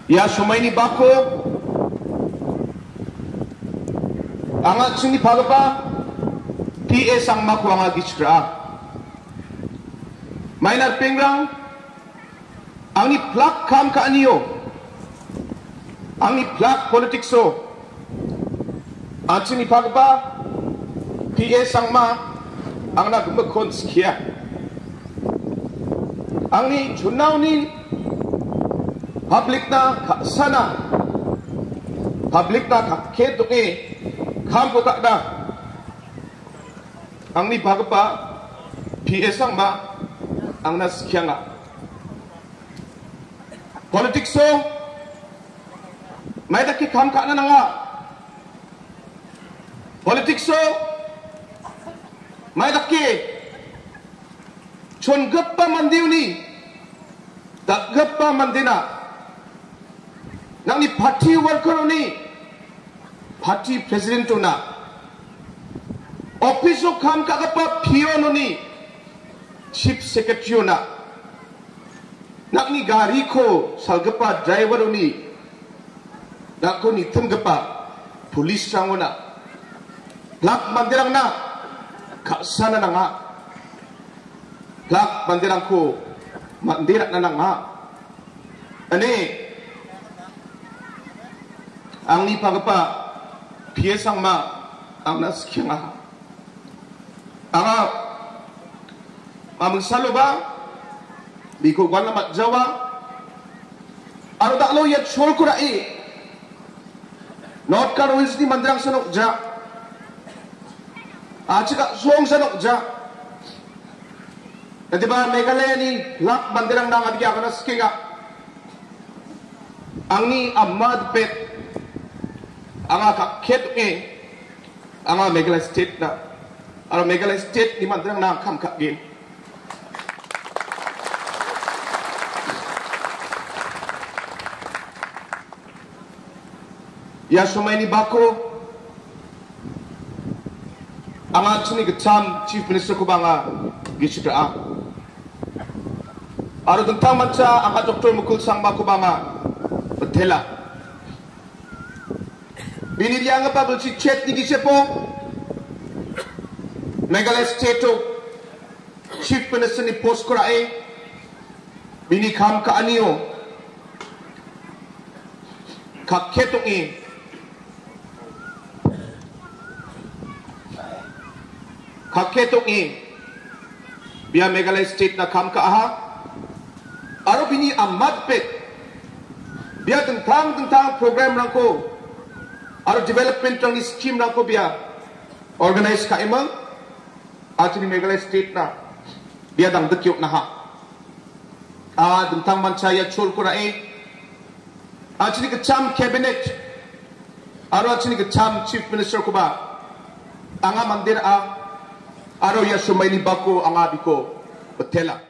Ya sumaini bako anga sini pagapa PA sang maku anga gichra mainar pengrang angni plak kam ka aniyo angni plak politics so sini pagapa PA sang ma angna gumakon skia angni junau ni public na sana public na kaket doke kam ko takda ang ni bagapa PS ang ma ang naskya nga politics so may daki kam ka na nga politics so may daki chon gappa mandiw ni tak gappa mandina nang ni party worker ni party president na office o kam kagapa PO ni chief secretary na nang ni gari ko salgapa driver ni nako ni tumgapa police sang na lak mandirang na kasana na nga lak mandirang ko mandirak na nga ani ang ni pagapa piesang ma ang naskya nga anga mamang salo ba biko gwan na matjawa aro daklo yat shol ko rai not kar wins ni mandrang sanok ja chika song sanok ja na diba Meghalaya ni lak mandirang nang adya ka naskya nga ang ni Ahmad Pet anga kaket anga Meghalaya state na aro Meghalaya state ni mandrang na kam ka gin ya sumay ni bako anga chini gacham chief minister ko banga gishitra aro dentang mancha anga Dr. Mukul Sangma ko banga betela bini dia ngapa belci chat ni gisepo Meghalaya state chief minister ni post ko rae bini kam ka aniyo ka ketong biya Meghalaya state na kam ka aha aro bini Ahmad Pet biya tentang program rangko aro development rang ni scheme rangko biya organize ka imang atini Meghalaya state na biya dang dekyok na ha tentang manchaya chol ko rae atini kacham cabinet aro atini kacham chief minister ko ba anga mandir aro ya sumay ni bako anga biko betela